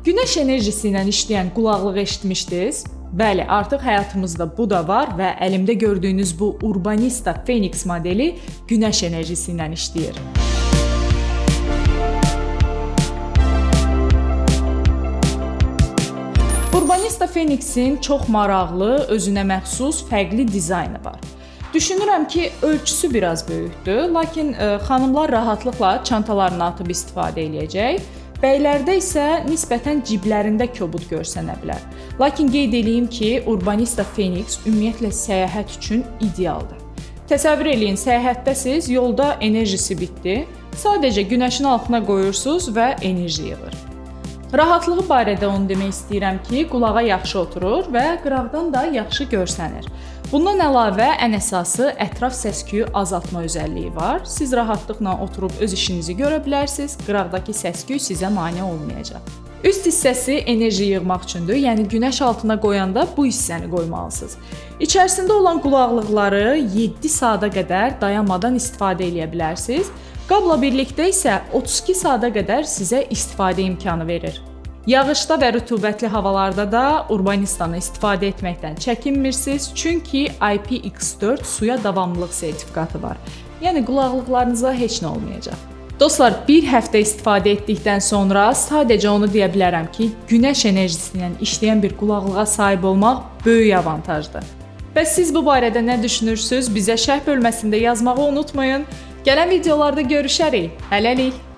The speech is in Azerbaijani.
Günəş enerjisi ilə işləyən qulaqlığı eşitmişdiniz? Bəli, artıq həyatımızda bu da var və əlimdə gördüyünüz bu Urbanista Phoenix modeli günəş enerjisi ilə işləyir. Urbanista Phoenix'in çox maraqlı, özünə məxsus, fərqli dizaynı var. Düşünürəm ki, ölçüsü biraz böyükdür, lakin xanımlar rahatlıqla çantalarını atıb istifadə edəcək. Bəylərdə isə nisbətən ciblərində kobud görsənə bilər. Lakin qeyd edeyim ki, Urbanista Phoenix ümumiyyətlə səyahət üçün idealdır. Təsəvvür eləyin, səyahətdəsiz, yolda enerjisi bitdi, sadəcə günəşin altına qoyursunuz və enerji yığır. Rahatlığı barədə onu demək istəyirəm ki, qulağa yaxşı oturur və qıraqdan da yaxşı görsənir. Bundan əlavə, ən əsası ətraf səs-küyü azaltma özəlliyi var. Siz rahatlıqla oturub öz işinizi görə bilərsiniz, qıraqdakı səs-küy sizə mane olmayacaq. Üst hissəsi enerji yığmaq üçündür, yəni günəş altına qoyanda bu hissəni qoymalısınız. İçərisində olan qulaqlıqları 7 saata qədər dayanmadan istifadə edə bilərsiniz. Qabla birlikdə isə 32 saata qədər sizə istifadə imkanı verir. Yağışda və rütubətli havalarda da Urbanistanı istifadə etməkdən çəkinmirsiniz, çünki IPX4 suya davamlılıq sertifikatı var. Yəni qulaqlıqlarınıza heç nə olmayacaq. Dostlar, bir həftə istifadə etdikdən sonra sadəcə onu deyə bilərəm ki, günəş enerjisi ilə işləyən bir qulaqlığa sahib olmaq böyük avantajdır. Bəs siz bu barədə nə düşünürsünüz? Bizə şərh bölməsində yazmağı unutmayın. Gələn videolarda görüşərik. Hələlik.